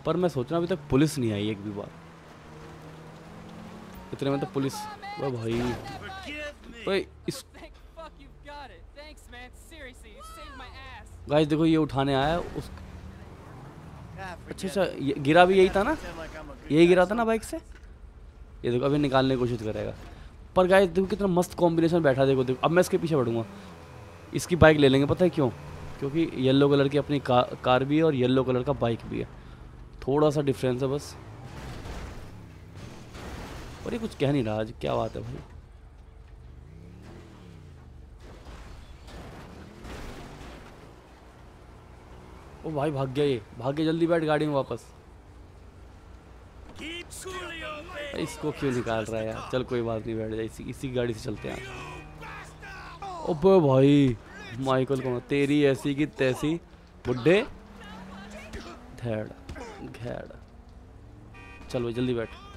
पर मैं सोच रहा हूँ अभी तक पुलिस नहीं आई एक भी बार। इतने में तो पुलिस, वो भाई भाई इस गाइस देखो ये उठाने आया उस। अच्छा गिरा भी यही था ना, यही गिरा था ना बाइक से। ये देखो अभी निकालने की कोशिश करेगा। पर गाइस देखो कितना मस्त कॉम्बिनेशन बैठा, देखो देखो अब मैं इसके पीछे बढ़ूंगा। इसकी बाइक ले लेंगे, पता है क्यों? क्योंकि येलो कलर की अपनी कार भी है और येलो कलर का बाइक भी है, थोड़ा सा डिफरेंस है बस। और ये कुछ कह नहीं रहा आज, क्या बात है भाई। ओ भाई भाग गया, ये भाग गया, जल्दी बैठ गाड़ी में वापस। इसको क्यों निकाल रहा है यार? चल कोई बात नहीं, बैठ जाए, इसी गाड़ी से चलते हैं। ओबे भाई माइकल को तेरी ऐसी की तैसी बुड्ढे धैड़ घेड़। चल भाई जल्दी बैठ।